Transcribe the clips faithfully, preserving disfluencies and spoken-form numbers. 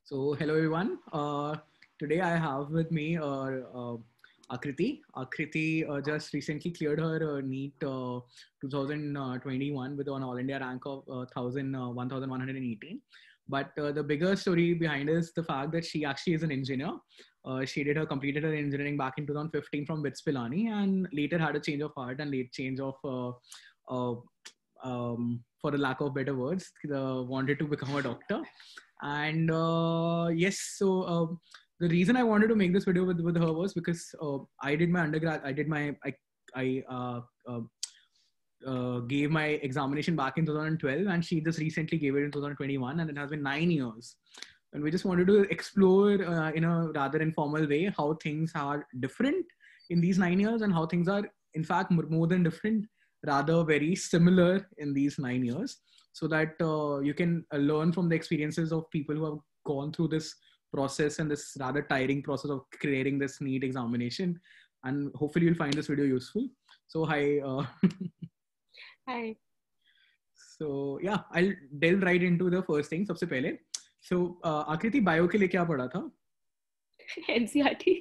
So, hello everyone. Uh, today I have with me uh, uh, Akriti. Akriti uh, just recently cleared her uh, NEET uh, twenty twenty-one with an All India rank of uh, one thousand, uh, one thousand one hundred eighteen. But uh, the bigger story behind is the fact that she actually is an engineer. Uh, she did her completed her engineering back in two thousand fifteen from BITS Pilani and later had a change of heart and late change of uh, uh, um, for the lack of better words, uh, wanted to become a doctor. And uh, yes, so uh, the reason I wanted to make this video with, with her was because uh, I did my undergrad, I did my, I, I uh, uh, uh, gave my examination back in two thousand twelve, and she just recently gave it in two thousand twenty-one, and it has been nine years. And we just wanted to explore uh, in a rather informal way how things are different in these nine years and how things are, in fact, more than different, rather very similar in these nine years, so that uh, you can uh, learn from the experiences of people who have gone through this process and this rather tiring process of creating this NEET examination. And hopefully you'll find this video useful. So hi. Uh, Hi. So yeah, I'll delve right into the first thing. सबसे पहले, so uh, आकृति bio के लिए क्या पढ़ा था? N C R T.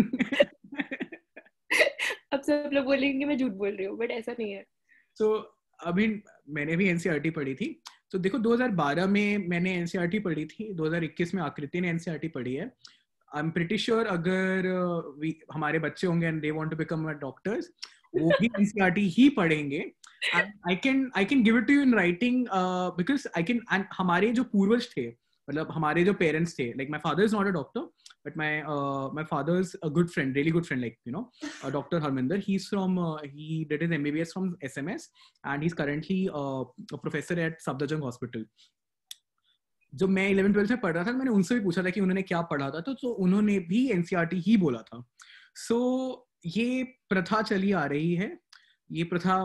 अब सब लोग बोलेंगे मैं झूठ बोल रही हूँ, but ऐसा नहीं है. So अभी मैंने भी N C R T पढ़ी थी. तो देखो दो हज़ार बारह में मैंने N C R T पढ़ी थी, दो हज़ार इक्कीस में आकृति ने N C R T पढ़ी है. I'm pretty sure अगर uh, we, हमारे बच्चे होंगे and they want to become a doctors, वो भी N C R T ही पढ़ेंगे. And I can I can give it to you in writing uh, because I can. And हमारे जो पूर्वज थे, मतलब हमारे जो parents थे, like my father is not a doctor, but my uh, my father's a good friend, really good friend, like you know, uh, Doctor Harminder. He's from uh, he did his M B B S from S M S, and he's currently uh, a professor at Safdarjung Hospital. जब मैं eleven twelfth में पढ़ रहा था, मैंने उनसे भी पूछा था कि उन्होंने क्या पढ़ा था, तो, तो उन्होंने भी एनसीईआरटी ही बोला था. सो so, ये प्रथा चली आ रही है. ये प्रथा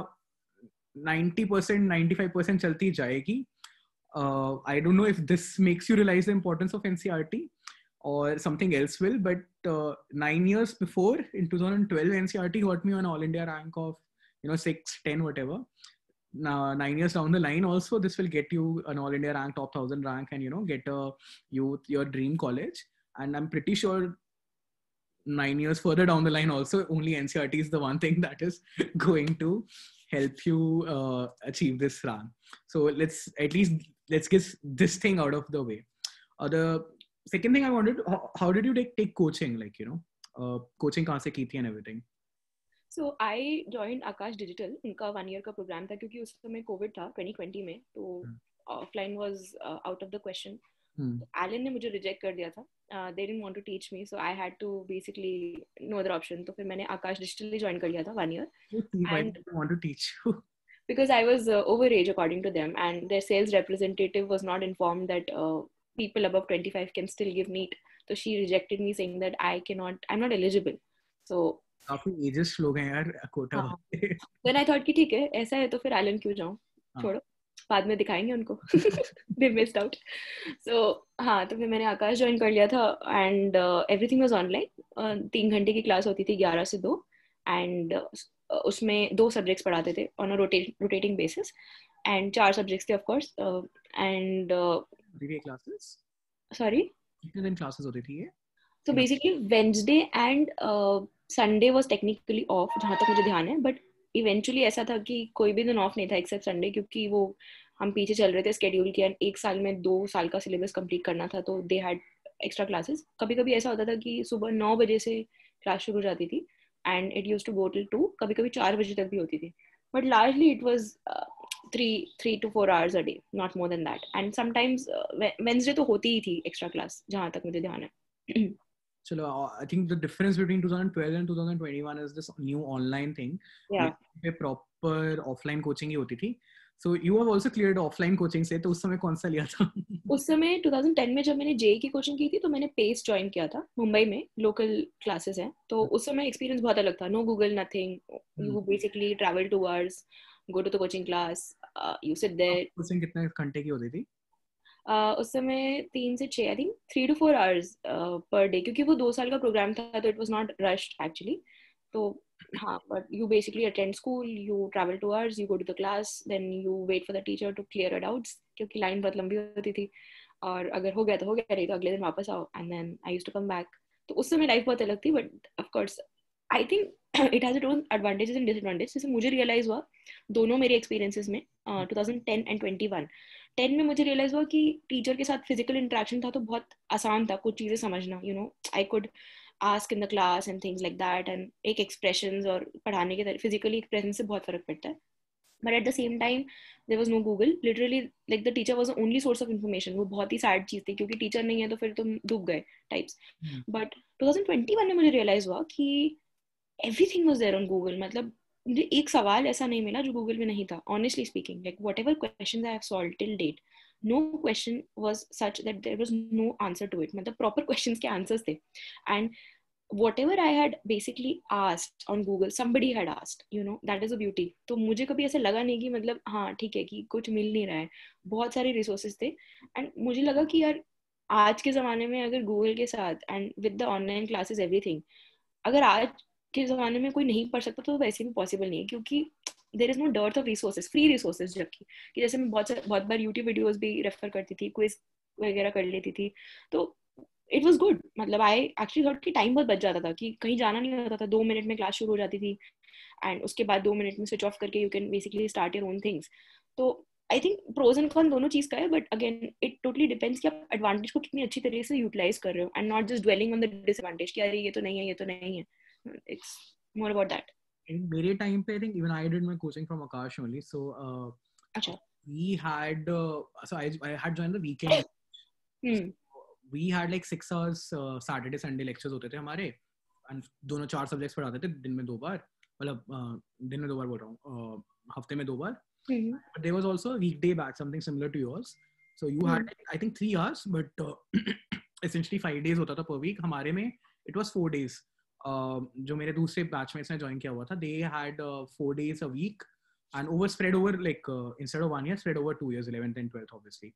ninety percent, ninety-five percent चलती जाएगी. uh, I don't know if this makes you realize the importance of N C R T or something else will, but uh, nine years before, in two thousand twelve, N C R T got me an all India rank of, you know, six, ten, whatever. Now nine years down the line also, this will get you an all India rank, top one thousand rank, and you know, get a youth your dream college. And I'm pretty sure nine years further down the line also, only N C R T is the one thing that is going to help you uh, achieve this rank. So let's at least let's get this thing out of the way. Uh, the second thing I wanted to, how, how did you take, take coaching, like you know, uh, coaching kahan se ki thi and everything? So I joined Akash Digital. उनका one year का program था क्योंकि उस समय COVID था twenty twenty में, तो offline was uh, out of the question. Hmm. Alan ने मुझे reject कर दिया था. Uh, they didn't want to teach me, so I had to basically no other option. तो फिर मैंने Akash Digital ही join कर लिया था one year. Why did they want to teach you? Because I was uh, overage according to them, and their sales representative was not informed that uh, people above twenty-five can still give NEET. So she rejected me saying that I cannot, I'm not eligible. So काफी ages लोग हैं यार Kota. Then I thought कि ठीक है, ऐसा है तो फिर आइलैंड क्यों जाऊँ, छोड़ो, बाद में दिखाएंगे उनको. They missed out. So हाँ, तो फिर मैंने आकाश ज्वाइन कर लिया था, and uh, everything was online. uh, तीन घंटे की क्लास होती थी ग्यारह से दो, and uh, उसमें दो सब्जेक्ट्स पढ़ाते थे on a rotate, rotating basis, and चार सब्जेक्ट्स थे of course. uh, and uh, classes? Sorry? कितने दिन क्लासेस होती थी ये? So basically Wednesday and uh, Sunday was technically off, जहाँ तक मुझे ध्यान है, but eventually ऐसा था कि कोई भी दिन ऑफ नहीं था except Sunday, क्योंकि वो हम पीछे चल रहे थे schedule के, एक साल में दो साल का syllabus complete करना था, तो they had extra classes. कभी कभी ऐसा होता था कि सुबह नौ बजे से क्लास शुरू हो जाती थी and it used to go till two, कभी कभी चार बजे तक भी होती थी, but largely it was uh, three three to four hours a day, not more than that. And sometimes uh, Wednesday तो होती ही थी extra class, जहाँ तक मुझे ध्यान है. Chalo, I think the difference between twenty twelve and twenty twenty-one is this new online thing. Yeah. पे proper offline coaching ही होती थी. So you have also cleared offline coaching से, तो उस समय कौन सा लिया था? उस समय twenty ten में जब मैंने जेई की कोचिंग की थी, तो मैंने पेस ज्वाइन किया था मुंबई में, लोकल क्लासेस हैं, तो उस समय एक्सपीरियंस बहुत अलग था. No Google, nothing. You basically travel two hours, go to the coaching class, you sit there. Coaching कितने घंटे की होती थी? Uh, उस समय तीन से छः, I think three two four hours per day, क्योंकि वो दो साल का प्रोग्राम था, तो it was not rushed actually. तो हाँ, but you basically attend school, you travel two hours, you go to the class, then you wait for the teacher to clear your doubts, क्योंकि लाइन बहुत लंबी होती थी. और अगर हो गया तो हो गया, नहीं तो अगले दिन वापस आओ, and then I used to come back. तो उस समय लाइफ बहुत अलग थी. But of course I think it has its own advantages and disadvantages. जैसे मुझे रियलाइज हुआ दोनों मेरे एक्सपीरियंसेस में, twenty ten and twenty one. Ten में मुझे रियलाइज हुआ कि टीचर के साथ फिजिकल इंटरेक्शन था तो बहुत आसान था कुछ चीजें समझना. You know I could ask in the class and things like that, and एक expressions और पढ़ाने के तरीके physically expression से बहुत फर्क पड़ता है. But at the same time there was no Google. Literally like the teacher was the only source of information. वो बहुत ही sad चीज थी क्योंकि teacher नहीं है तो फिर तुम डूब गए types. hmm. But twenty twenty-one में मुझे realize हुआ कि everything was there on Google. मतलब मुझे एक सवाल ऐसा नहीं मिला जो Google में नहीं था. Honestly speaking, like whatever questions I have solved till date, no question was such that there was no answer to it. मतलब proper questions के answers थे. And whatever I had basically asked on Google, somebody had asked, you know, that is a beauty. तो मुझे कभी ऐसे लगा नहीं कि मतलब हाँ ठीक है कि कुछ मिल नहीं रहा है. बहुत सारे resources थे. And मुझे लगा कि यार आज के ज़माने में अगर Google के साथ and with the online classes everything, अगर आज के ज़माने में कोई नहीं पढ़ सकता तो वैसे भी possible नहीं है क्योंकि there is no dearth of resources, free resources. जबकि कि जैसे मैं बहुत बहुत बार YouTube videos भी रेफर करती थी, क्विज वगैरह कर लेती थी, तो इट वाज गुड. मतलब आई एक्चुअली थॉट कि टाइम बहुत बच जाता था कि कहीं जाना नहीं होता था. दो मिनट में क्लास शुरू हो जाती थी एंड उसके बाद दो मिनट में स्विच ऑफ करके you can basically start your own things. तो I think pros and con दोनों चीज का है. But again it totally depends कि आप एडवांटेज को कितनी अच्छी तरीके से यूटिलाइज कर रहे हो and not just dwelling on the disadvantage कि अरे ये तो नहीं है, ये तो नहीं है. It's more about that. In मेरे time पे I think even I did my coaching from Akash only. So uh, अच्छा. we had uh, so I I had joined the weekend. hmm. So we had like six hours uh, Saturday Sunday lectures होते थे हमारे and दोनों चार subjects पढ़ाते थे दिन में दो बार. मतलब uh, दिन में दो बार बोल रहा हूँ, uh, हफ्ते में दो बार. hmm. But there was also a weekday batch, something similar to yours. So you hmm. had like, I think three hours, but uh, essentially five days होता था per week. हमारे में it was four days. Uh, जो मेरे दूसरे batchmates ने join किया हुआ था, they had uh, four days a week and over spread over like uh, instead of one year spread over two years, eleventh and twelfth obviously.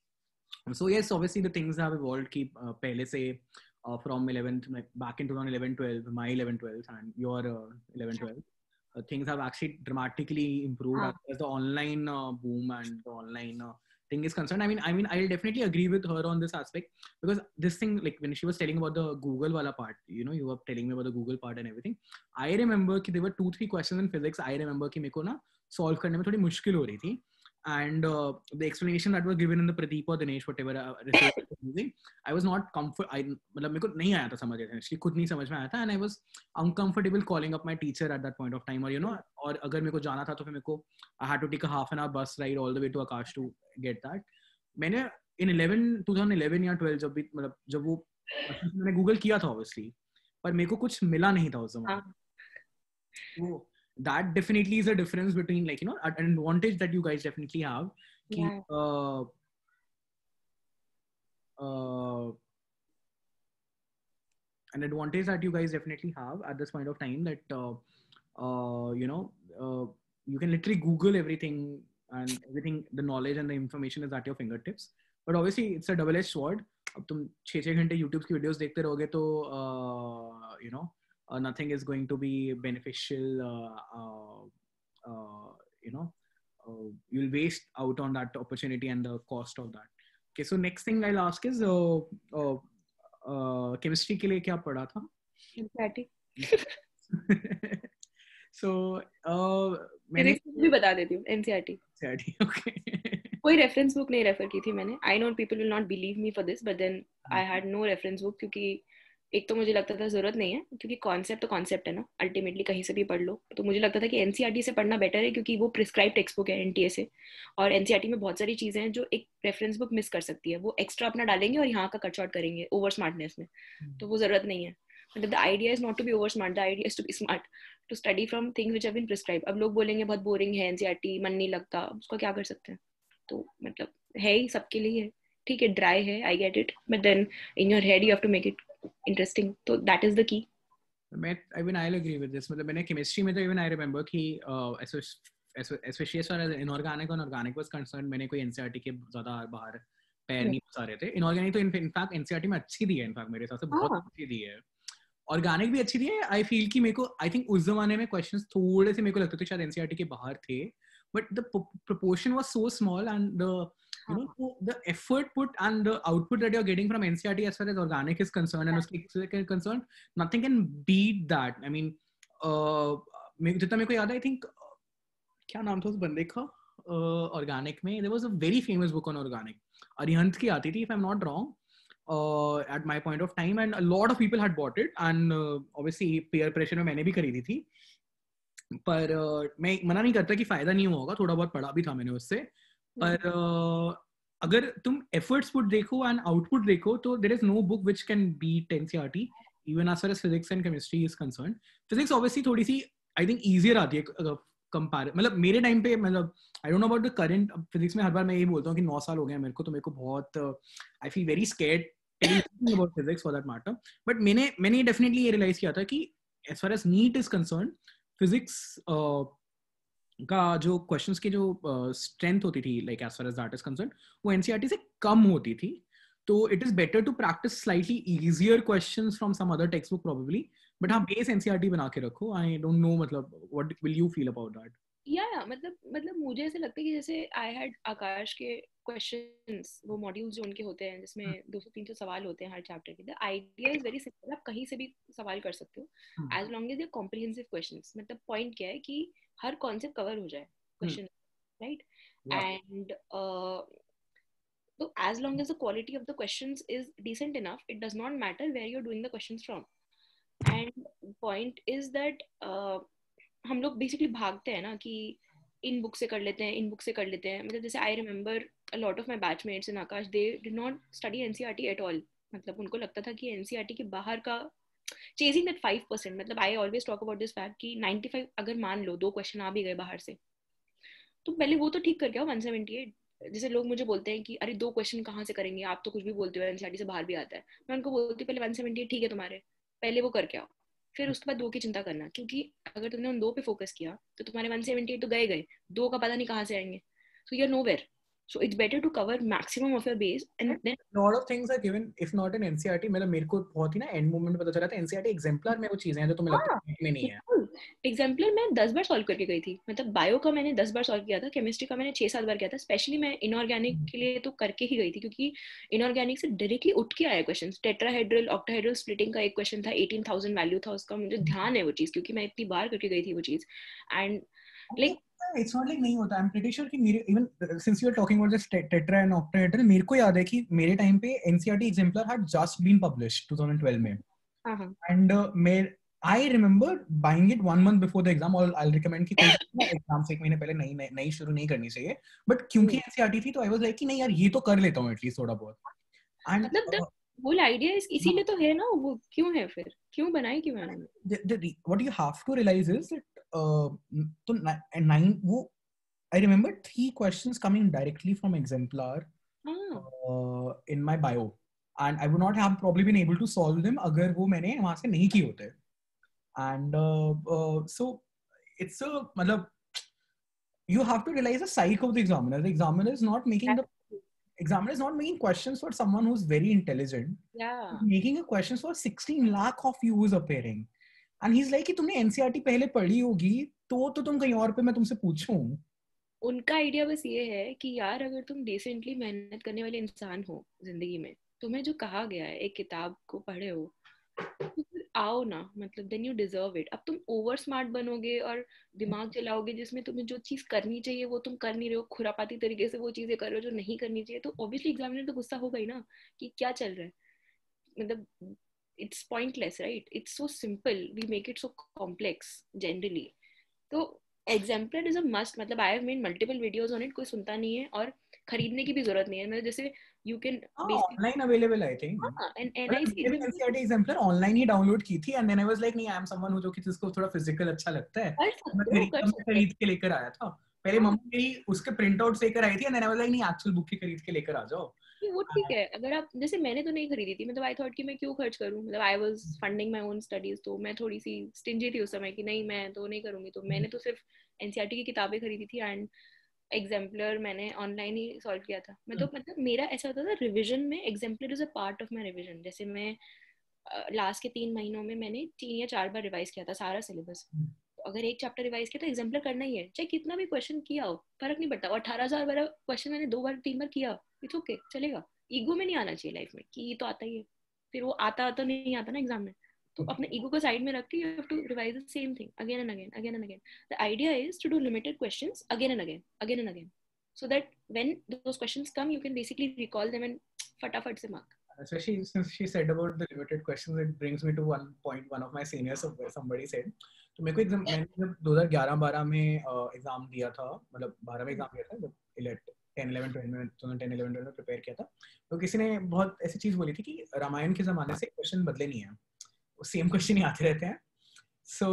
So yes, obviously the things have evolved कि uh, पहले से uh, from eleventh back in twenty eleven twelve, my eleven twelve and your uh, eleven twelve, uh, things have actually dramatically improved ah. as the online uh, boom and the online uh, thing is concerned. I mean, I mean, I'll definitely agree with her on this aspect because this thing, like when she was telling about the Google wala part, you know, you were telling me about the Google part and everything. I remember कि there were two, three questions in physics. I remember कि मेरे को ना solve करने में थोड़ी मुश्किल हो रही थी. And uh, the explanation that was given in the Pradeep or Dinesh, whatever uh, resource I was using, I was not comfort. I मतलब मेरे को नहीं आया था समझ आया था. Actually खुद नहीं समझ में आया था, and I was uncomfortable calling up my teacher at that point of time. और you know, और अगर मेरे को जाना था तो फिर मेरे को I had to take a half an hour bus ride all the way to Akash to get that. मैंने in eleven twenty eleven या twelve जब भी मतलब जब वो मैंने Google किया था obviously, पर मेरे को कुछ मिला नहीं था उस zaman. वो that definitely is a difference between like you know an advantage that you guys definitely have. Yeah. Ki, uh, uh, an advantage that you guys definitely have at this point of time that uh, uh, you know uh, you can literally Google everything and everything, the knowledge and the information is at your fingertips. But obviously it's a double-edged sword. अब तुम छः छः घंटे YouTube की videos देखते रहोगे तो uh, you know Uh, nothing is going to be beneficial. Uh, uh, uh, you know, uh, you'll waste out on that opportunity and the cost of that. Okay, so next thing I'll ask is, uh, uh, uh, chemistry के लिए क्या पढ़ा था? Empathy. So, uh, मैंने भी बता देती हूँ N C R T. N C R T, okay. कोई रेफरेंस बुक नहीं रेफर की थी मैंने. I know people will not believe me for this, but then I had no reference book क्योंकि एक तो मुझे लगता था जरूरत नहीं है क्योंकि कॉन्सेप्ट तो कॉन्सेप्ट है ना, अल्टीमेटली कहीं से भी पढ़ लो. तो मुझे लगता था कि एनसीईआरटी से पढ़ना बेटर है क्योंकि वो प्रिस्क्राइब टेक्स्ट बुक है एनटीए से, और एनसीईआरटी में बहुत सारी चीजें हैं जो एक रेफरेंस बुक मिस कर सकती है. वो एक्स्ट्रा अपना डालेंगे और यहाँ का कट शॉर्ट करेंगे ओवर स्मार्टनेस में, तो वो जरूरत नहीं है. मतलब the idea is not to be over smart, the idea is to be smart, to study from things which have been prescribe. अब लोग बोलेंगे बहुत बोरिंग है एनसीईआरटी, मन नहीं लगता, उसका क्या कर सकते हैं. तो मतलब है ही सबके लिए, ठीक है ड्राई है, I get it, but then in your head you have to make it interesting. So that is the key. मैं I mean I'll agree with this. मतलब मैंने chemistry में तो even I remember कि uh, especially as far as inorganic और organic was concerned, मैंने कोई N C R T के ज़्यादा बाहर पैर नहीं पसा रहे थे. Inorganic तो in fact N C R T में अच्छी दी है, in fact मेरे हिसाब से बहुत अच्छी दी है. Organic भी अच्छी दी है. I feel कि मेरे को I think उस ज़माने में questions थोड़े से मेरे को लगते थे शायद N C R T के बाहर थे, but the proportion was so small and the you know, so the effort put and the output that you're getting from N C E R T as far as organic is concerned and उसकी is concerned, nothing can beat that. I mean, uh, जितना मेरे को याद है, I think क्या नाम था उस बंदे का organic में, there was a very famous book on organic. Arihant की आती थी, if I'm not wrong, uh, at my point of time, and a lot of people had bought it, and uh, obviously peer pressure में मैंने भी खरीदी थी. पर uh, मैं मना नहीं करता कि फायदा नहीं होगा, थोड़ा बहुत पढ़ा भी था मैंने उससे. पर uh, अगर तुम efforts put देखो and output देखो, तो there is no book which can beat N C E R T even as far as physics and chemistry is concerned. Physics obviously थोड़ी सी I think easier आती है compare, मतलब मेरे time पे, मतलब I don't know about the current physics में. हर बार मैं यही बोलता हूँ कि नौ साल हो गए मेरे को, तो मेरे को बहुत I feel very scared telling about physics for that matter. But मैंने मैंने डेफिनेटली ये रियलाइज किया था कि as far as NEET is concerned, physics का जो क्वेश्चंस की जो स्ट्रेंथ uh, होती थी, like as far as that is concerned, वो एनसीईआरटी से कम होती थी. तो it is better to practice slightly easier questions from some other text book probably, but हाँ बेस एनसीईआरटी बना के रखो. आई डोंट नो, मतलब what will you feel about that? या yeah, मतलब मतलब मुझे ऐसे लगता है कि जैसे आई हैड आकाश के क्वेश्चंस, वो मॉड्यूल्स जो उनके होते हैं जिसमें दो सौ तीन सौ सवाल होते हैं हर चैप्टर के. The idea is very simple, आप कहीं से भी सवाल कर सकते हो as long as they comprehensive questions. मतलब पॉइंट क्या है कि हर कॉन्सेप्ट कवर हो जाए क्वेश्चन, राइट? एंड तो as long as the quality of the questions is decent enough, it does not matter where you're doing the questions from. And point is that uh, हम लोग basically भागते हैं ना कि in book से कर लेते हैं, इन बुक से कर लेते हैं. मतलब जैसे I remember a lot of my batchmates in Aakash, they did not study NCERT at all. मतलब उनको लगता था कि एनसीईआरटी के बाहर का चेजिंग दैट फाइव परसेंट. मतलब I always talk about this fact कि नाइंटी फाइव अगर मान लो दो क्वेश्चन आ भी गए बाहर से, तो पहले वो तो ठीक कर गया वन सेवेंटी एट. जैसे लोग मुझे बोलते हैं कि अरे दो क्वेश्चन कहाँ से करेंगे, आप तो कुछ भी बोलते हो, एनसीईआरटी से बाहर भी आता है. मैं उनको बोलती हूँ पहले वन सेवेंटी एट ठीक है तुम्हारे, पहले वो करके आओ, फिर उसके बाद दो की चिंता करना. क्योंकि अगर तुमने उन दो पे फोकस किया तो तुम्हारे वन सेवेंटी एट तो गए गए, दो का पता नहीं कहाँ से आएंगे. So you are nowhere. So it's better to cover maximum of your base and then lot of things are given if not in N C E R T. मतलब मेरे को बहुत ही ना एंड मोमेंट पता चला था N C E R T exemplar में वो चीजें हैं जो तुम्हें लगता है में नहीं है. एग्जाम्पलर मैं दस बार सॉल्व करके गई थी. मतलब बायो का मैंने दस बार सॉल्व किया था, केमिस्ट्री का मैंने छह सात बार किया था. स्पेशली मैं इनऑर्गेनिक के लिए तो करके ही गई थी, क्योंकि इनऑर्गेनिक से डायरेक्टली उठ के आया क्वेश्चन. टेट्राहेड्रल ऑक्टाहेड्रल स्प्लिटिंग का एक क्वेश्चन था, एटीन थाउजेंड वैल्यू था उसका. मुझे ध्यान है वो चीज, क्योंकि मैं इतनी बार करके गई थी वो चीज. And like it's not like नहीं होता. I'm pretty sure कि मेरे even since you are talking about this tetra and octahedral, मेरे को याद है कि मेरे टाइम पे N C E R T exemplar had just been published twenty twelve में. uh-huh. And uh, मैं I remember buying it one month before the exam. और I'll recommend कि कोई एग्जाम से एक महीने पहले नहीं नहीं शुरू नहीं करनी चाहिए. But क्योंकि N C E R T थी तो I was like कि नहीं यार ये तो कर लेता हूँ एटलीस्ट थोड़ा बहुत. And मतलब वो आइडिया इसीलिए तो है ना, वो क्यों है फिर, क्यों बनाई क्यों मैंने? What you have to realize is that uh, तो nine वो I remember three questions coming directly from exemplar ah. uh, in my bio, and I would not have probably been able to solve them अगर वो मैंने वहाँ से नहीं किए होते. And uh, uh, so it's a मतलब you have to realize the psyche of the examiner. The examiner is not making the examiner is not making questions for someone who's very intelligent. Yeah. He's making a questions for sixteen lakh of views appearing. And he's like कि तुमने N C E R T पहले पढ़ी होगी तो तो तुम कहीं और पे मैं तुमसे पूछूं. उनका आइडिया बस ये है कि यार अगर तुम डिसेंटली मेहनत करने वाले इंसान हो जिंदगी में, तुम्हें जो कहा गया है एक किताब को पढ़े हो, तो फिर आओ ना. मतलब देन यू डिजर्व इट. अब तुम ओवर स्मार्ट बनोगे और दिमाग चलाओगे जिसमें तुम्हें जो चीज करनी चाहिए वो तुम कर नहीं रहे हो, खुरापाती तरीके से वो चीजें कर रहे हो जो नहीं करनी चाहिए, तो ऑब्वियसली एग्जामिनर तो गुस्सा होगा ही ना कि क्या चल रहा है. मतलब it's pointless, right? It's so simple, we make it so complex generally. तो एग्जाम्पलर इज अ मस्ट. मतलब I have made multiple videos on it. कोई सुनता नहीं है और खरीदने की भी जरूरत नहीं है. मतलब जैसे you can online available I think. हां, and NIC NCERT exemplar online ही डाउनलोड की थी. And then I was like नहीं, आई एम समवन हु जो कि जिसको थोड़ा फिजिकल अच्छा लगता है, मैं खरीद के लेकर आया था. पहले मम्मी मेरी उसके प्रिंट आउट्स लेकर आई थी. And then I was like नहीं, एक्चुअल बुक ही खरीद के लेकर आ जाओ. वो ठीक है. अगर आप जैसे मैंने तो नहीं खरीदी थी. मतलब आई थॉट कि मैं क्यों खर्च करूं. मतलब I was funding my own studies, तो मैं थोड़ी सी स्टिंजी थी उस समय कि नहीं मैं तो नहीं करूंगी. तो मैंने तो सिर्फ एनसीईआरटी की किताबें खरीदी थी एंड एग्जाम्पलर मैंने ऑनलाइन ही सॉल्व किया था. मैं तो मतलब मेरा ऐसा होता था रिवीजन में, exemplar is a part of my revision. जैसे मैं लास्ट के तीन महीनों में मैंने तीन या चार बार रिवाइज किया था सारा सिलेबस. अगर एक चैप्टर रिवाइज किया तो एग्जाम्पलर करना ही है, चाहे कितना भी क्वेश्चन किया हो, फर्क नहीं पड़ता। और अठारह हजार बार क्वेश्चन मैंने दो बार तीन बार किया, इट्स ओके, चलेगा। ईगो में नहीं आना चाहिए लाइफ में कि ये तो आता ही है, फिर वो आता आता नहीं आता ना एग्जाम में। तो अपने ईगो को साइड में रख के you have to revise the same thing again and again again and again. The idea is to do limited questions again and again again and again, so that when those questions come you can basically recall them and फटाफट से mark. Especially since she said about the limited questions, it brings me to one point one of my seniors where somebody said, तो मेरे को exam मैंने जब दो हज़ार ग्यारह बारह में एग्जाम दिया था, मतलब बारह में एग्जाम दिया था, जब टेन इलेवन ट्वेल्व में टेन इलेवन ट्वेल्व में प्रिपेयर किया था, तो किसी ने बहुत ऐसी चीज बोली थी कि रामायण के जमाने से क्वेश्चन बदले नहीं है, सेम क्वेश्चन ही आते रहते हैं. सो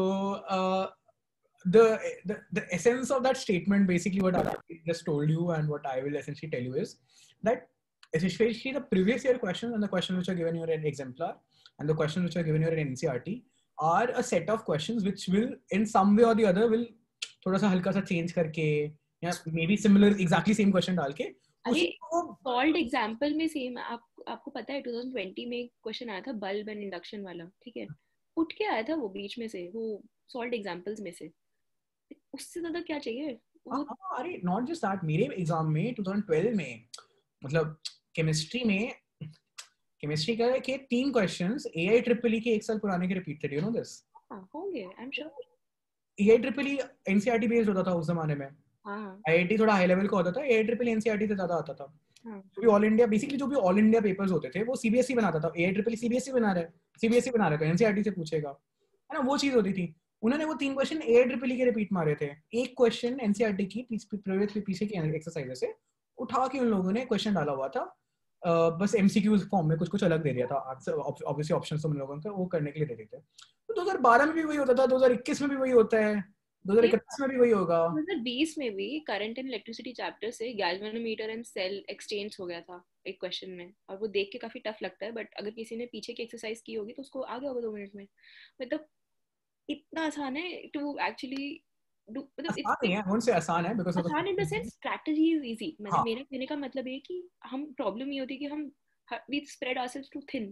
the the the essence of that statement, basically what I just told you and what I will essentially tell you is that especially the previous year questions and the questions which are given you in exemplar and the questions which are given you in N C R T are a set of questions which will in some way or the other will थोड़ा सा हल्का सा change करके या maybe similar exactly same question डाल के. अरे solved example में सेम आप आपको पता है ट्वेंटी ट्वेंटी में क्वेश्चन आया था बल्ब एंड इंडक्शन वाला, ठीक है, उठ के आया था वो बीच में से, वो सॉल्व्ड एग्जांपल्स में से, उससे ज्यादा क्या चाहिए. हाँ, अरे नॉट जस्ट दैट, मेरे एग्जाम में ट्वेंटी ट्वेल्व में मतलब केमिस्ट्री में केमिस्ट्री का के तीन क्वेश्चंस एआई ट्रिपल ई के एक साल पुराने के रिपीट थे. Do you know this? हां होंगे, I am sure. AI triple E NCERT based होता था उस जमाने में. हां, आईआईटी थोड़ा हाई लेवल का होता था, एआई ट्रिपल ई एनसीईआरटी से ज्यादा आता था. हां, जो भी ऑल इंडिया बेसिकली जो भी ऑल इंडिया पेपर्स होते थे वो सीबीएसई बनाता था. एआई ट्रिपल ई सीबीएसई बना रहा है, सीबीएसई बना रहा है तो एनसीईआरटी से पूछेगा, है ना, वो चीज होती थी. उन्होंने वो तीन क्वेश्चन एआई ट्रिपल ई के रिपीट मारे थे. एक क्वेश्चन एनसीईआरटी की प्रीवियस पीछे की एक्सरसाइज से उठा के उन लोगों ने क्वेश्चन डाला हुआ था, uh, बस एमसीक्यूज फॉर्म में कुछ कुछ अलग दे दिया था. ऑब्वियसली ऑप्शंस उन लोगों का वो करने के लिए दे देते थे. तो दो हज़ार बारह में भी वही होता था, दो हज़ार इक्कीस में भी वही होता है, दो हज़ार इकतीस में भी वही होगा. दो हज़ार बीस में भी करंट एंड इलेक्ट्रिसिटी चैप्टर से गैल्वेनोमीटर एंड सेल एक्सचेंज हो गया था एक क्वेश्चन में, और वो देख के काफी टफ लगता है, बट अगर किसी ने पीछे की एक्सरसाइज की होगी तो उसको आ गया होगा दो मिनट में. मतलब इतना आसान है टू एक्चुअली डू. मतलब आसान है, कौन से आसान है, बिकॉज़ आसान in the sense strategy is easy. मतलब मेरे कहने का मतलब है कि हम प्रॉब्लम ये होती है कि हम we spread ourselves too thin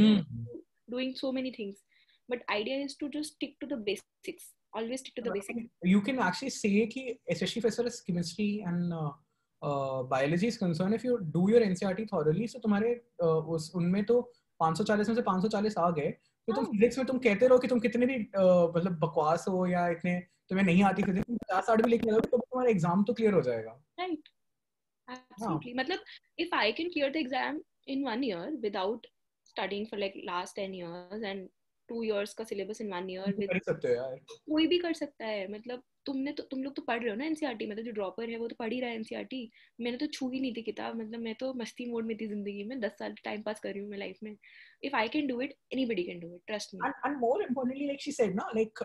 doing so many things, but idea is to just stick to the basics. Always stick to the basics. You can actually say कि especially for as chemistry and uh, uh, biology is concerned, if you do your N C E R T thoroughly, so तुम्हारे uh, उस उनमें तो पाँच सौ चालीस में से पाँच सौ चालीस आ गए. तो तुम फिजिक्स में तुम कहते रहो कि तुम कितने भी uh, मतलब बकवास हो या इतने तुम्हें नहीं आती फिजिक्स, तुम पचास साठ भी लिख लोगे तो तुम्हारा एग्जाम तो क्लियर हो जाएगा. Right. Absolutely. मतलब if I can clear the exam in one year without studying for like last ten years and two years का syllabus in one year with, कर सकते हो यार, कोई भी कर सकता है. मतलब तुमने तो तुम लोग तो पढ़ रहे हो ना एनसीईआरटी, मतलब जो ड्रॉपर है वो तो पढ़ ही रहा है एनसीईआरटी. मैंने तो छू ही नहीं थी किताब, मतलब मैं तो मस्ती मोड में थी जिंदगी में, दस साल टाइम पास कर रही हूँ मैं लाइफ में. If I can do it anybody can do it, trust me. And more importantly like she said ना, like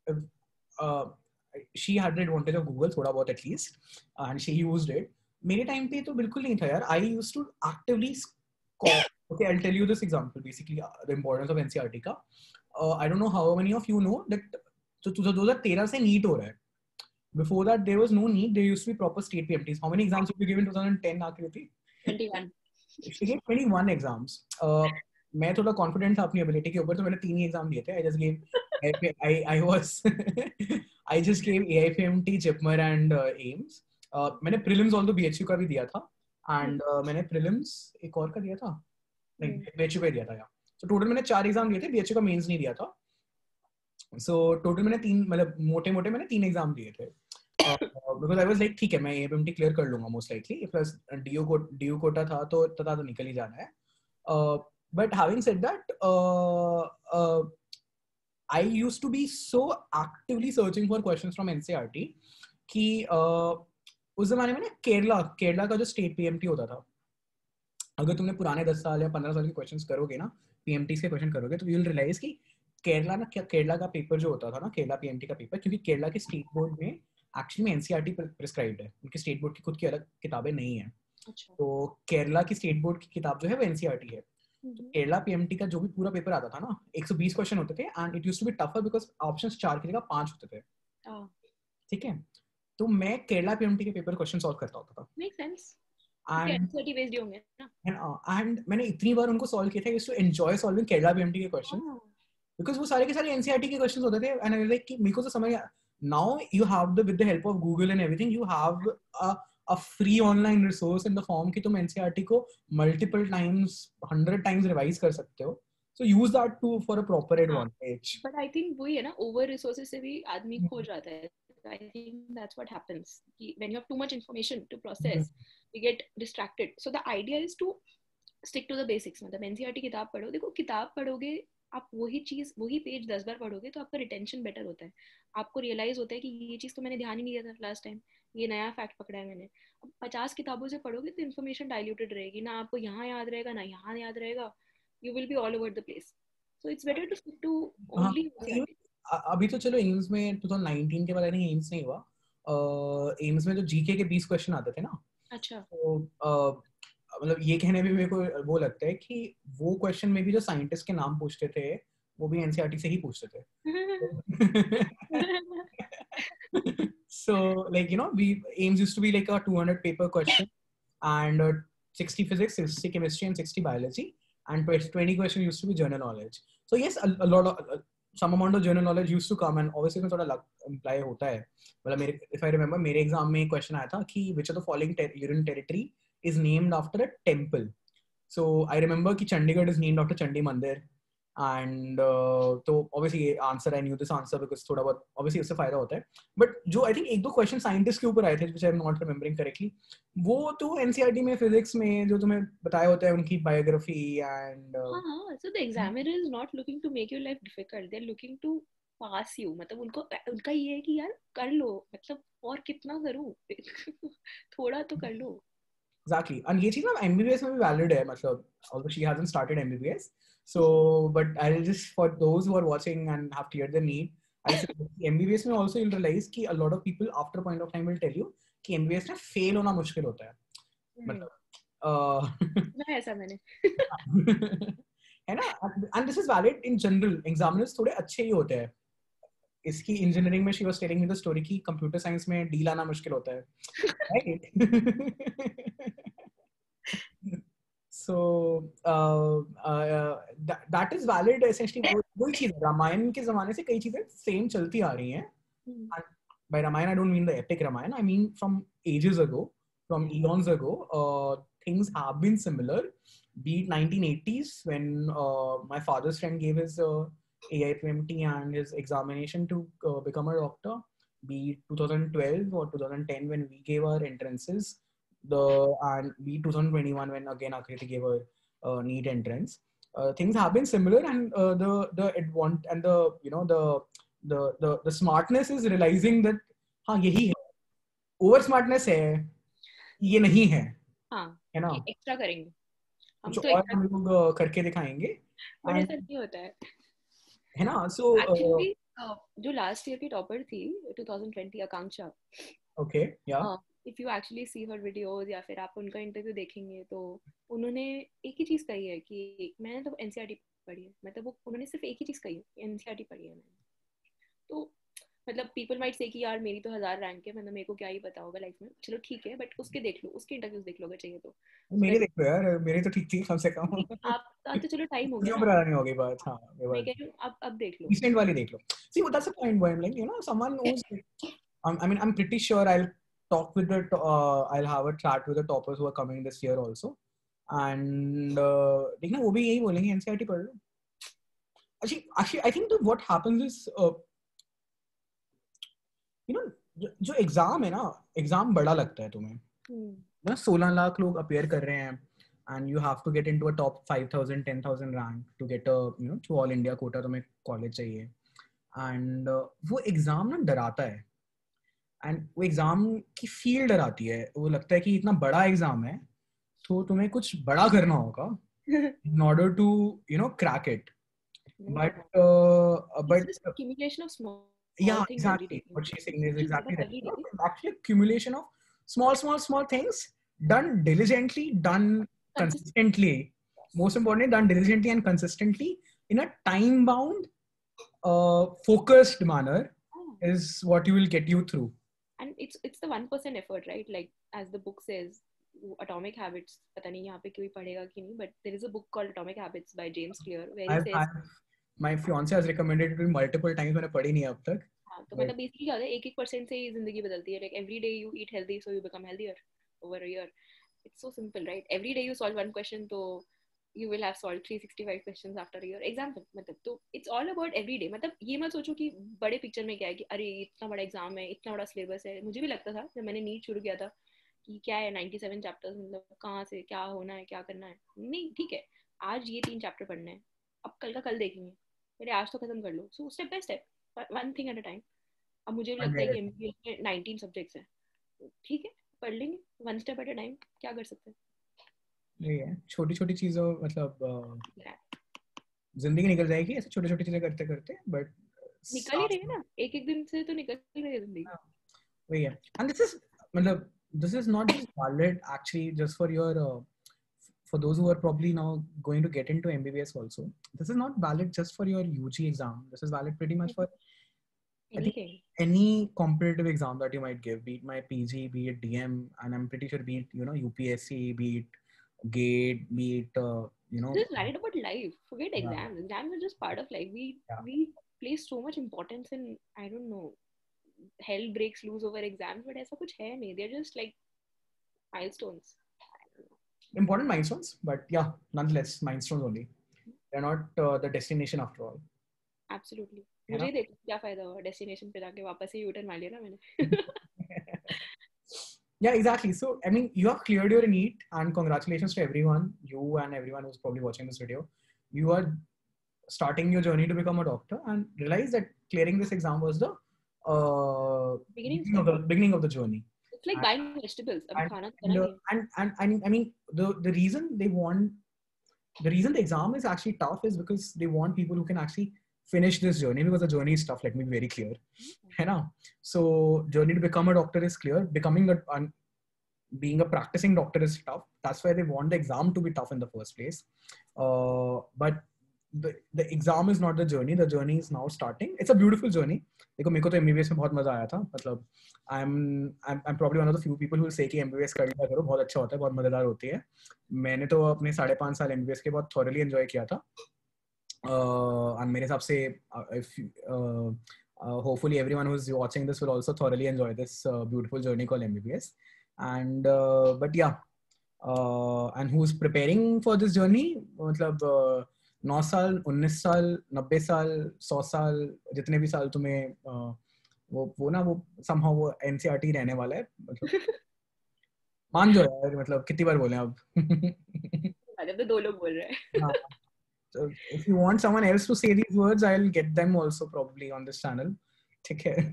she had advantage of Google थोड़ा बहुत at least and she used it. मेरे time पे तो बिल्कुल नहीं था यार. I used to actively okay, I will tell you this example basically the importance of NCERT का. Uh, I don't know how many of you know that so दो हज़ार तेरह से नीट हो रहा है. Before that there was no NEET, there used to be proper state P M Ts. How many exams did you give in twenty ten आकृति? twenty-one. She gave twenty-one exams. Uh, मैं थोड़ा confident था अपनी ability के ऊपर, तो मैंने तीन ही exam दिए थे. I just gave I I was I just gave A I F M T, JIPMER and uh, AIIMS. Uh, मैंने prelims although B H U का भी दिया था and uh, मैंने prelims एक और का दिया था, नहीं B H U का दिया था यार. तो टोटल मैंने चार एग्जाम दिए थे, बीएचयू का मेंस नहीं दिया था. सो so, टोटल मैंने तीन मतलब मोटे मोटे मैंने तीन एग्जाम दिए थे, बिकॉज आई वाज लाइक ठीक है मैं एएमटी क्लियर कर लूंगा मोस्ट लाइकली. प्लस डीयू को डीयू कोटा था तो तथा तो निकल ही जाना है. But having said that I used to be so actively searching for questions from NCERT कि uh, उस जमाने में ना केरला केरला का जो स्टेट पीएमटी होता था, अगर तुमने पुराने दस साल या पंद्रह साल के क्वेश्चंस करोगे ना, पीएमटी के क्वेश्चन करोगे, तो यू विल रियलाइज कि केरला ना केरला का पेपर जो होता था ना, केरला पीएमटी का पेपर, क्योंकि केरला के स्टेट बोर्ड में एक्चुअली में एनसीईआरटी प्रिस्क्राइब्ड है, उनके स्टेट बोर्ड की खुद की अलग किताबें नहीं है. अच्छा. तो केरला की स्टेट बोर्ड की किताब जो है वो एनसीईआरटी है. तो केरला पीएमटी का जो भी पूरा पेपर आता था ना, एक सौ बीस क्वेश्चन होते थे and it used to be tougher because options चार की जगह पांच होते थे. ठीक है, तो मैं केरला पीएमटी के पेपर क्वेश्चन सॉल्व करता होता था. Make sense. And, based होंगे ना? and, uh, and मैंने इतनी बार उनको सॉल्व किया था, I used to enjoy solving Kerala PMT के क्वेश्चन, बिकॉज़ वो सारे के सारे एनसीईआरटी के क्वेश्चंस होते थे. एंड आई वाज लाइक कि मेरे को तो समझ Now you have the, with the help of Google and everything, you have a, a free online resource in the form कि तुम N C E R T को multiple times, hundred times revise कर सकते हो. So use that too for a proper advantage. But I think वही है ना, over resources से भी आदमी खो जाता है. I think that's what happens. When you have too much information to process, you get distracted. So the idea is to stick to the basics. मतलब N C E R T किताब पढ़ो. देखो किताब पढ़ोगे, आप वही चीज वही पेज दस बार पढ़ोगे तो आपका रिटेंशन बेटर होता है. आपको रियलाइज होता है कि ये चीज तो मैंने ध्यान ही नहीं दिया था लास्ट टाइम, ये नया फैक्ट पकड़ा है मैंने. अब पचास किताबों से पढ़ोगे तो इन्फॉर्मेशन डाइल्यूटेड रहेगी ना, आपको यहाँ याद रहेगा ना यहाँ याद रहेगा. You will be all over the place. So it's better to stick to only N C E R T. अभी तो चलो एम्स में twenty nineteen के बाद नहीं एम्स नहीं हुआ. एम्स में तो जीके के बीस क्वेश्चन आते थे ना. अच्छा. तो मतलब ये कहने में मेरे को वो लगता है कि वो क्वेश्चन में भी जो साइंटिस्ट के नाम पूछते थे वो भी एनसीईआरटी से ही पूछते थे. So like you know we AIMS used to be like a two hundred paper question and uh, sixty physics, sixty chemistry and sixty biology and twenty question used to be general knowledge. So yes, a, a lot of uh, some amount of general knowledge used to come and obviously में थोड़ा imply होता है. मतलब मेरे if I remember मेरे exam में question आया था कि which of the following ter- union territory is named after a temple. So I remember कि Chandigarh is named after Chandi Mandir. And uh, तो obviously answer I knew this answer because थोड़ा बहुत obviously उससे फायदा होता है. But जो I think एक दो question scientist के ऊपर आए थे which I'm not remembering correctly, वो तो एनसीईआरटी में physics में जो तुम्हें बताया होता है उनकी biography and uh, हाँ. So the examiner is not looking to make your life difficult. They're looking to pass you. मतलब उनको उनका ये है कि यार कर लो, मतलब और कितना करूँ, थोड़ा तो कर लो. Exactly. And ये चीज ना M B B S में भी valid है, मतलब although she hasn't started M B B S. So, but I'll just, for those who are watching and have cleared the need, I'll say M B B S में also you'll realize कि a lot of people after a point of time will tell you कि M B B S में fail होना मुश्किल होता है. मतलब नहीं ऐसा मैंने है ना. And this is valid in general. Examiners थोड़े अच्छे ही होते हैं. इसकी इंजीनियरिंग में she was telling me the story कि कंप्यूटर साइंस में डी लाना मुश्किल होता है. Right? So uh, uh, that, that is valid essentially. वही चीज रामायण के जमाने से कई चीजें सेम चलती आ रही हैं. By Ramayana I don't mean the epic Ramayana. I mean from ages ago, from eons ago, uh, things have been similar. Be it nineteen eighties when uh, my father's friend gave his uh, A I P M T and his examination to uh, become a doctor. Be it twenty twelve or twenty ten when we gave our entrances. The and be twenty twenty-one when again Akriti gave her uh, NEET entrance. Uh, things have been similar, and uh, the the advant and the you know the the the the smartness is realizing that हाँ यही है. Over smartness है, ये नहीं है. हाँ. है ना. एक्स्ट्रा करेंगे हम तो और हम लोग करके दिखाएंगे. बट ऐसा नहीं होता है. है ना. So actually uh, जो लास्ट ईयर की टॉपर थी twenty twenty Akanksha. Okay. Yeah. Uh, if you actually see her videos या फिर आप उनका इंटरव्यू देखेंगे तो उन्होंने एक ही चीज कही है कि मैंने तो एनसीईआरटी पढ़ी है. मतलब वो उन्होंने सिर्फ एक ही चीज कही है, एनसीईआरटी पढ़ी है मैंने. तो मतलब पीपल माइट से कि यार मेरी तो हजार रैंक है, मतलब मेरे को क्या ही पता होगा लाइफ में. चलो ठीक है, बट उसके देख लो, उसके इंटरव्यूज देख लोगे चाहिए तो. मेरे देख लो यार, मेरे तो ठीक थी कम से कम. आपका तो चलो टाइम हो गया, पुरानी हो गई बात. हाँ मैं कह रही हूँ अब अब देख लो, रिसेंट वाली देख लो. See, that's the point where I'm like, you know, someone who's um, I mean, I'm pretty sure I'll talk with the uh, I'll have a chat with the toppers who are coming this year also, and uh, देखना वो भी यही बोलेंगे NCERT पढ़ लो. Actually, actually, I think that what happens is, uh, you know, जो exam है ना, एग्जाम बड़ा लगता है तुम्हें. ना सोलह लाख लोग अपेयर कर रहे हैं and you have to get into a top five thousand, ten thousand rank to get a, you know, to all India quota तुम्हें कॉलेज चाहिए. and uh, वो एग्जाम ना डराता है. and वो एग्जाम की फील डराती है. वो लगता है कि इतना बड़ा एग्जाम है तो तुम्हें कुछ बड़ा करना होगा in order to, you know, crack it. but uh, but it's accumulation of small yeah, things exactly every day. what she's saying is exactly right. Actually accumulation of small small small things done diligently, done consistently, most importantly done diligently and consistently in a time bound uh, focused manner oh. is what you will get you through. And it's it's the one percent effort, right? Like as the book says, Atomic Habits, पता नहीं यहाँ पे कोई पढ़ेगा कि नहीं, but there is a book called Atomic Habits by James Clear where he I've, says I've, my fiance has recommended it multiple times, मैंने पढ़ी नहीं अब तक. हाँ, तो मतलब बेसिकली क्या होता है, एक एक परसेंट से ही जिंदगी बदलती है. Like every day you eat healthy so you become healthier over a year. It's so simple, right? Every day you solve one question, तो you will have solved three hundred sixty-five questions after your exam. मतलब तो it's all about every day. मतलब ये मत सोचो कि बड़े picture में क्या है कि अरे इतना बड़ा एग्जाम है, इतना बड़ा सिलेबस है. मुझे भी लगता था जब मैंने नीट शुरू किया था कि क्या है सत्तानवे चैप्टर्स, मतलब कहाँ से क्या होना है, क्या करना है. नहीं, ठीक है, आज ये तीन चैप्टर पढ़ने हैं, अब कल का कल देखेंगे, पहले आज तो खत्म कर लो. So step by step, one thing at a time. अब मुझे भी लगता है कि एमबीबीएस में नाइनटीन सब्जेक्ट्स हैं, ठीक है, पढ़ लेंगे one step at a time. क्या कर सकते हैं? नहीं है, छोटी छोटी चीजों मतलब जिंदगी निकल जाएगी ऐसे छोटी छोटी चीजें करते करते. बट निकल ही रही है ना, एक एक दिन से तो निकल ही रही है जिंदगी. वही है. एंड दिस इज मतलब this is not just valid actually just for your uh, for those who are probably now going to get into M B B S also. This is not valid just for your U G exam. This is valid pretty much for I think Anything. any competitive exam that you might give, be it my P G, be it D M, and I'm pretty sure be it, you know, U P S C, be it GATE, be it, uh, you know. This is right about life. Forget Yeah. exams. Exams are just part of life. We Yeah. we place so much importance in, I don't know, hell breaks loose over exams, but ऐसा कुछ है नहीं. They're just like milestones. Important milestones, but yeah, nonetheless, milestones only. They're not uh, the destination after all. Absolutely. मुझे देखो क्या फायदा हुआ destination पे जाके वापस से यूटर्न मार लिया ना मैंने. Yeah, exactly. So, I mean, you have cleared your NEET, and congratulations to everyone, you and everyone who's probably watching this video. You are starting your journey to become a doctor, and realize that clearing this exam was the uh, beginning, beginning of the beginning of the journey. It's like and, buying vegetables. And, खाना and, uh, and, and, and I mean, the, the reason they want, the reason the exam is actually tough is because they want people who can actually finish this journey, because the journey is tough. Let me be very clear. Mm-hmm. Hai so journey to become a doctor is clear. Becoming a um, being a practicing doctor is tough. That's why they want the exam to be tough in the first place. Uh, but the, the exam is not the journey. The journey is now starting. It's a beautiful journey. देखो मेरे को तो M B B S में बहुत मजा आया था. मतलब I'm I'm I'm probably one of the few people who will say कि M B B S कर लिया करो, बहुत अच्छा होता है, बहुत मजेदार होती है. मैंने तो अपने साढ़े पाँच साल M B B S के बहुत thoroughly enjoy किया था. Uh, and मेरे हिसाब से if uh, uh, hopefully everyone who's watching this will also thoroughly enjoy this uh, beautiful journey called M B B S. And uh, but yeah, uh, and who's preparing for this journey, मतलब uh, नौ साल, उन्नीस साल, नब्बे साल, सौ साल, जितने भी साल तुम्हें uh, वो वो ना वो somehow वो N C E R T रहने वाला है. मतलब मान जो यार, मतलब कितनी बार बोले अब. जब तो दो लोग बोल रहे हैं. So if you want someone else to say these words, I'll get them also probably on this channel. Take care.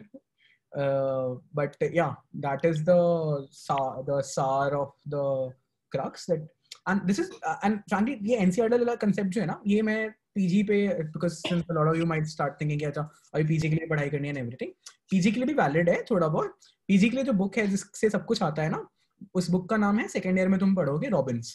uh, but uh, yeah, that is the sar, the sar of the crux. That and this is uh, and frankly, ये N C E R T वाला concept जो है ना, ये मैं P G पे, because since a lot of you might start thinking कि अच्छा अभी P G के लिए पढ़ाई करनी है and everything, P G के लिए भी valid है थोड़ा बहुत. P G के लिए जो book है जिससे सब कुछ आता है ना, उस book का नाम है second year में तुम पढ़ोगे Robbins.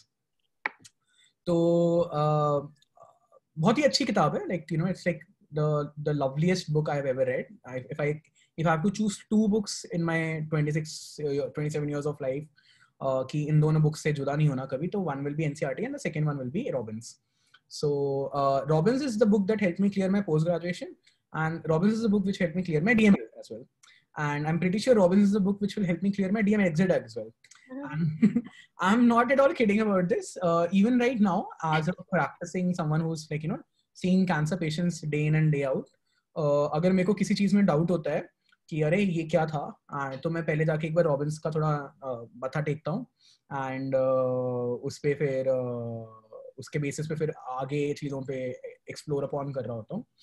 तो uh, बहुत ही अच्छी किताब है. Like you know it's like the the loveliest book I have ever read. I, if I if I have to choose two books in my twenty-six twenty-seven years of life, uh, कि इन दोनों books से जुदा नहीं होना कभी, तो one will be N C E R T and the second one will be Robbins. So uh, Robbins is the book that helped me clear my post graduation, and Robbins is the book which helped me clear my D M as well. And I'm pretty sure Robbins is the book which will help me clear my D M exit as well. And I'm not at all kidding about this. Uh, even right now, as a practicing someone who's like, you know, seeing cancer patients day in and day out, uh, अगर मेरे को किसी चीज में doubt होता है कि अरे ये क्या था, uh, तो मैं पहले जाके एक बार रॉबिन्स का थोड़ा uh, मथा टेकता हूँ, एंड uh, उस पे फिर uh, उसके बेसिस पे फिर आगे चीजों पे एक्सप्लोर अपॉन कर रहा होता हूँ.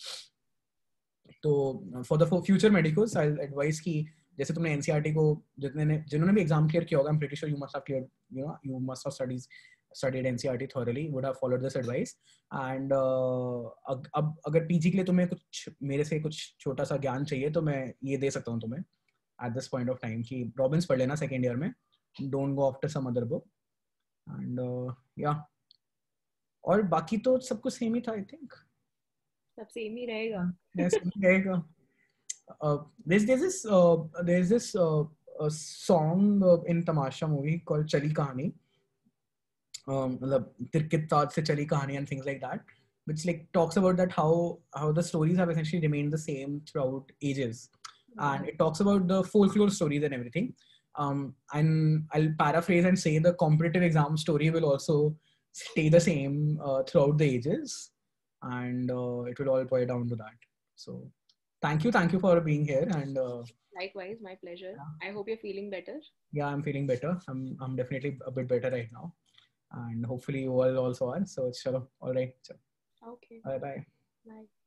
तो for the future medicals I advise कि जैसे तुमने एनसीईआरटी को जितने ने जिन्होंने भी एग्जाम क्लियर किया होगा, I am pretty sure you must have clear you know you must have studies studied N C E R T thoroughly, would have followed this advice. And uh, अब अगर PG के लिए तुम्हें कुछ मेरे से कुछ छोटा सा ज्ञान चाहिए तो मैं ये दे सकता हूँ तुम्हें at this point of time कि रॉबिन्स पढ़ लेना सेकेंड ईयर में, don't go after some other book. And uh, yeah, और बाकी तो सब कुछ सेम ही था. आई थिंक सब सेम ही रहेगा. सेम ही रहेगा. Uh, there's there's this uh, there's this uh, a song uh, in Tamasha movie called चली कहानी, मतलब तिरकित ताज से चली कहानी and things like that. which like talks about that how how the stories have essentially remained the same throughout ages, and it talks about the folklore stories and everything. Um, and I'll paraphrase and say the competitive exam story will also stay the same uh, throughout the ages, and uh, it will all boil down to that. So, thank you, thank you for being here, and uh, Likewise, my pleasure. yeah. I hope you're feeling better. Yeah, I'm feeling better. I'm I'm definitely a bit better right now, and hopefully you all also are. So, chalo, all right. So, Okay. bye bye. Bye.